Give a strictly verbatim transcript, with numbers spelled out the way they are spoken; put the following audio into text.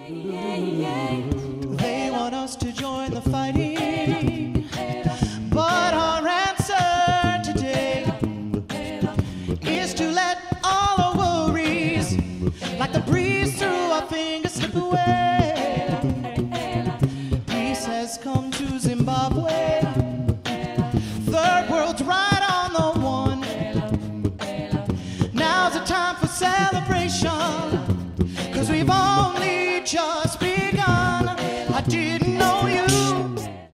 They want us to join the fighting, but our answer today is to let all our worries, like the breeze through our fingers, slip away. Peace has come to Zimbabwe. Third world's right on the one. Now's the time for celebration, 'cause we've only just